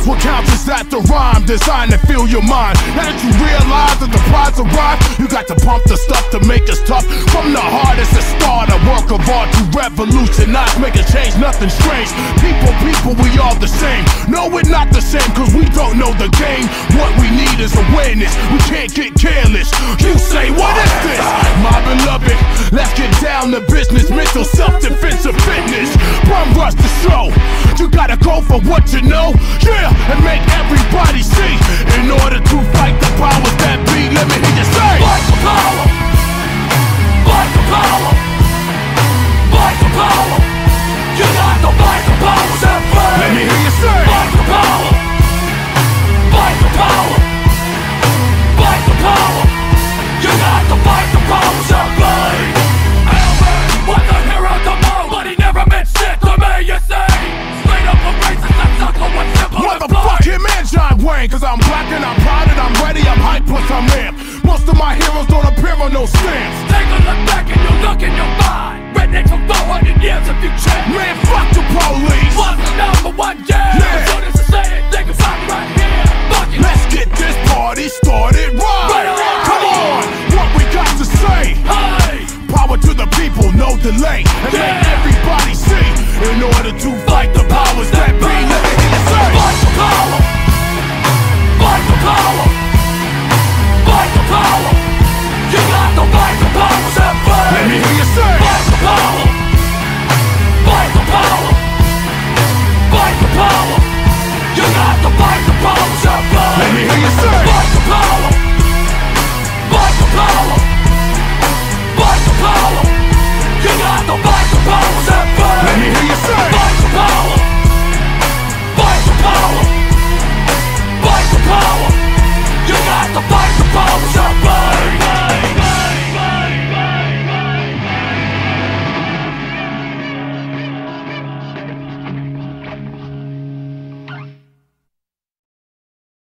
What counts is that the rhyme designed to fill your mind. Now that you realize that the prize arrived, you got to pump the stuff to make us tough. From the hardest to start a work of art to revolutionize, make a change, nothing strange. People, we all the same. No, we're not the same, cause we don't know the game. What we need is awareness, we can't get careless. You say, what is this? My beloved, let's get down to business. Mental self-defense of fitness. Bum rush the show. You gotta go for what you know, yeah, and make everybody see. In order to fight the powers that be, let me hear you say, fight for power, fight for power, fight for power. You got to fight the powers that be. Let me hear you say, fight for power, fight for power, fight for power. You got to fight the powers that be. Elvis was a hero to most, but he never meant shit to me, you see. Straight up a racist, that sucker was simple to play. Motherfucking man, John Wayne, cause I'm black and I'm proud and I'm ready, I'm hyped, plus I'm amped. Most of my heroes don't appear on no stamps. Take a look back and you look in your mind. Rednecks for 400 years if you check. Man, fuck the police. What's the #1 gang? Yeah.